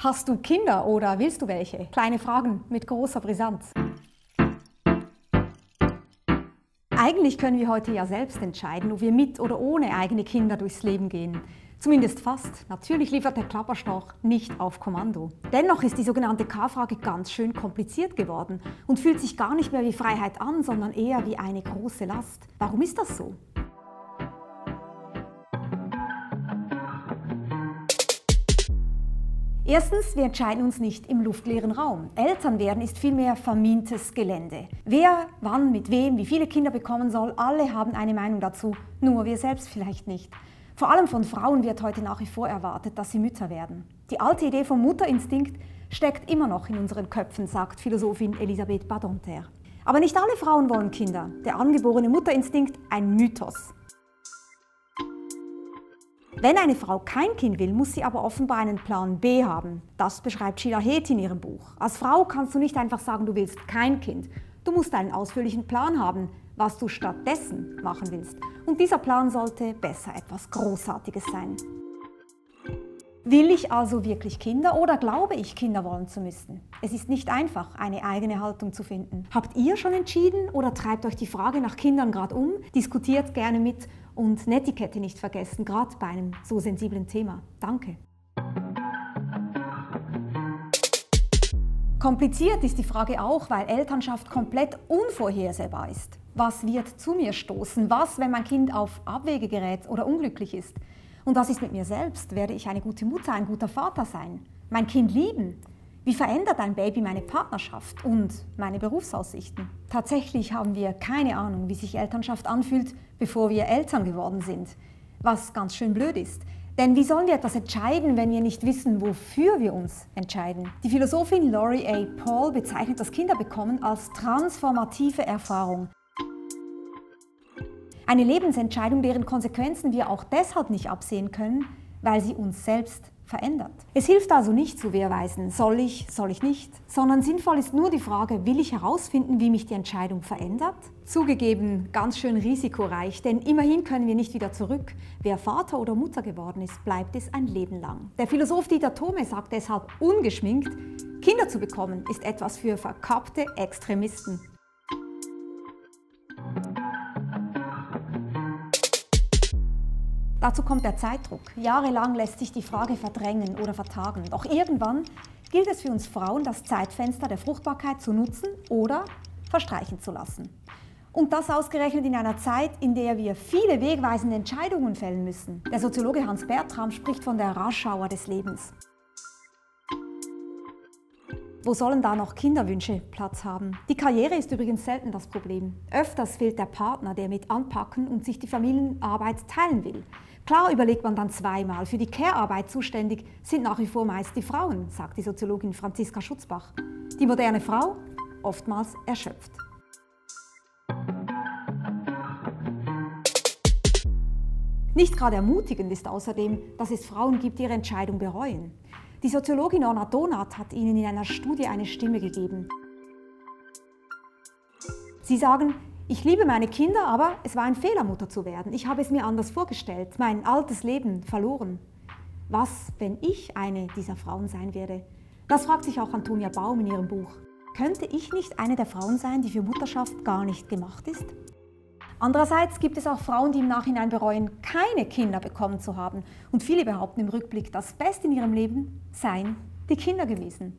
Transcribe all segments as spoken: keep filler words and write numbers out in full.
Hast du Kinder oder willst du welche? Kleine Fragen mit großer Brisanz. Eigentlich können wir heute ja selbst entscheiden, ob wir mit oder ohne eigene Kinder durchs Leben gehen. Zumindest fast. Natürlich liefert der Klapperstorch nicht auf Kommando. Dennoch ist die sogenannte K-Frage ganz schön kompliziert geworden und fühlt sich gar nicht mehr wie Freiheit an, sondern eher wie eine große Last. Warum ist das so? Erstens, wir entscheiden uns nicht im luftleeren Raum. Eltern werden ist vielmehr vermintes Gelände. Wer, wann, mit wem, wie viele Kinder bekommen soll, alle haben eine Meinung dazu, nur wir selbst vielleicht nicht. Vor allem von Frauen wird heute nach wie vor erwartet, dass sie Mütter werden. Die alte Idee vom Mutterinstinkt steckt immer noch in unseren Köpfen, sagt Philosophin Elisabeth Badinter. Aber nicht alle Frauen wollen Kinder. Der angeborene Mutterinstinkt ein Mythos. Wenn eine Frau kein Kind will, muss sie aber offenbar einen Plan B haben. Das beschreibt Sheila Heth in ihrem Buch. Als Frau kannst du nicht einfach sagen, du willst kein Kind. Du musst einen ausführlichen Plan haben, was du stattdessen machen willst. Und dieser Plan sollte besser etwas Großartiges sein. Will ich also wirklich Kinder oder glaube ich, Kinder wollen zu müssen? Es ist nicht einfach, eine eigene Haltung zu finden. Habt ihr schon entschieden oder treibt euch die Frage nach Kindern gerade um? Diskutiert gerne mit und Netiquette nicht vergessen, gerade bei einem so sensiblen Thema. Danke. Kompliziert ist die Frage auch, weil Elternschaft komplett unvorhersehbar ist. Was wird zu mir stoßen? Was, wenn mein Kind auf Abwege gerät oder unglücklich ist? Und was ist mit mir selbst? Werde ich eine gute Mutter, ein guter Vater sein? Mein Kind lieben? Wie verändert ein Baby meine Partnerschaft und meine Berufsaussichten? Tatsächlich haben wir keine Ahnung, wie sich Elternschaft anfühlt, bevor wir Eltern geworden sind. Was ganz schön blöd ist. Denn wie sollen wir etwas entscheiden, wenn wir nicht wissen, wofür wir uns entscheiden? Die Philosophin Laurie A. Paul bezeichnet das Kinderbekommen als transformative Erfahrung. Eine Lebensentscheidung, deren Konsequenzen wir auch deshalb nicht absehen können, weil sie uns selbst verändert. Es hilft also nicht zu wehrweisen, soll ich, soll ich nicht, sondern sinnvoll ist nur die Frage, will ich herausfinden, wie mich die Entscheidung verändert? Zugegeben, ganz schön risikoreich, denn immerhin können wir nicht wieder zurück. Wer Vater oder Mutter geworden ist, bleibt es ein Leben lang. Der Philosoph Dieter Thome sagt deshalb ungeschminkt, Kinder zu bekommen ist etwas für verkappte Extremisten. Dazu kommt der Zeitdruck. Jahrelang lässt sich die Frage verdrängen oder vertagen. Doch irgendwann gilt es für uns Frauen, das Zeitfenster der Fruchtbarkeit zu nutzen oder verstreichen zu lassen. Und das ausgerechnet in einer Zeit, in der wir viele wegweisende Entscheidungen fällen müssen. Der Soziologe Hans Bertram spricht von der Rush-Hour des Lebens. Wo sollen da noch Kinderwünsche Platz haben? Die Karriere ist übrigens selten das Problem. Öfters fehlt der Partner, der mit anpacken und sich die Familienarbeit teilen will. Klar überlegt man dann zweimal. Für die Care-Arbeit zuständig sind nach wie vor meist die Frauen, sagt die Soziologin Franziska Schutzbach. Die moderne Frau oftmals erschöpft. Nicht gerade ermutigend ist außerdem, dass es Frauen gibt, die ihre Entscheidung bereuen. Die Soziologin Orna Donath hat ihnen in einer Studie eine Stimme gegeben. Sie sagen, ich liebe meine Kinder, aber es war ein Fehler, Mutter zu werden. Ich habe es mir anders vorgestellt, mein altes Leben verloren. Was, wenn ich eine dieser Frauen sein werde? Das fragt sich auch Antonia Baum in ihrem Buch. Könnte ich nicht eine der Frauen sein, die für Mutterschaft gar nicht gemacht ist? Andererseits gibt es auch Frauen, die im Nachhinein bereuen, keine Kinder bekommen zu haben. Und viele behaupten im Rückblick, das Beste in ihrem Leben seien die Kinder gewesen.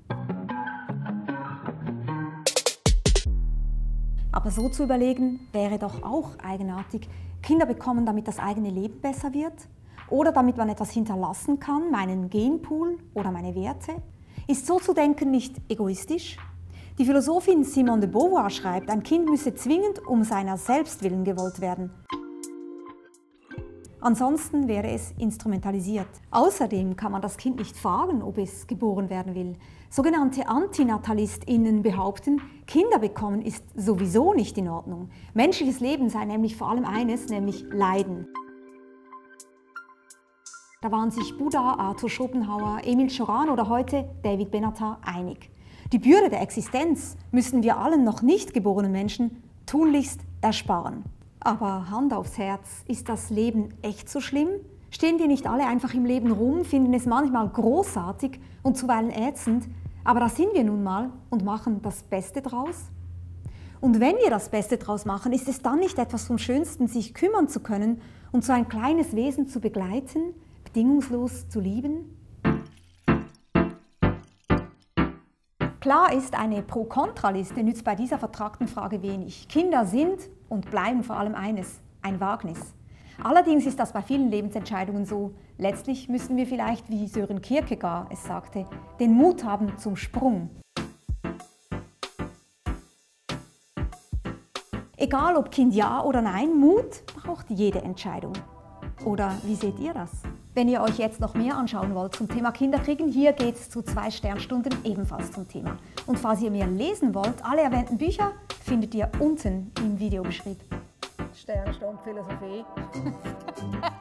Aber so zu überlegen, wäre doch auch eigenartig. Kinder bekommen, damit das eigene Leben besser wird? Oder damit man etwas hinterlassen kann, meinen Genpool oder meine Werte? Ist so zu denken nicht egoistisch? Die Philosophin Simone de Beauvoir schreibt, ein Kind müsse zwingend um seiner selbst willen gewollt werden. Ansonsten wäre es instrumentalisiert. Außerdem kann man das Kind nicht fragen, ob es geboren werden will. Sogenannte AntinatalistInnen behaupten, Kinder bekommen ist sowieso nicht in Ordnung. Menschliches Leben sei nämlich vor allem eines, nämlich Leiden. Da waren sich Buddha, Arthur Schopenhauer, Emil Cioran oder heute David Benatar einig. Die Bürde der Existenz müssen wir allen noch nicht geborenen Menschen tunlichst ersparen. Aber Hand aufs Herz, ist das Leben echt so schlimm? Stehen wir nicht alle einfach im Leben rum, finden es manchmal großartig und zuweilen ätzend, aber da sind wir nun mal und machen das Beste draus? Und wenn wir das Beste draus machen, ist es dann nicht etwas vom Schönsten, sich kümmern zu können und so ein kleines Wesen zu begleiten, bedingungslos zu lieben? Klar ist, eine Pro-Kontra-Liste nützt bei dieser vertragten Frage wenig. Kinder sind und bleiben vor allem eines, ein Wagnis. Allerdings ist das bei vielen Lebensentscheidungen so. Letztlich müssen wir vielleicht, wie Sören Kierkegaard es sagte, den Mut haben zum Sprung. Egal ob Kind ja oder nein, Mut braucht jede Entscheidung. Oder wie seht ihr das? Wenn ihr euch jetzt noch mehr anschauen wollt zum Thema Kinderkriegen, hier geht es zu zwei Sternstunden ebenfalls zum Thema. Und falls ihr mehr lesen wollt, alle erwähnten Bücher findet ihr unten im Videobeschrieb. Sternstunde Philosophie.